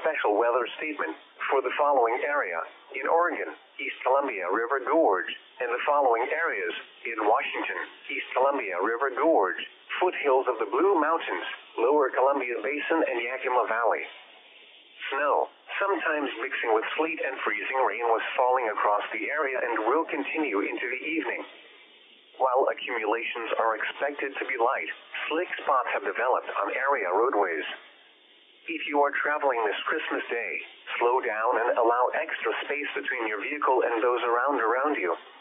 special weather statement for the following area in Oregon, East Columbia River Gorge, and the following areas in Washington, East Columbia River Gorge, foothills of the Blue Mountains, Lower Columbia Basin, and Yakima Valley. Snow, sometimes mixing with sleet and freezing rain, was falling across the area and will continue into the evening. While accumulations are expected to be light, slick spots have developed on area roadways. If you are traveling this Christmas Day, slow down and allow extra space between your vehicle and those around you.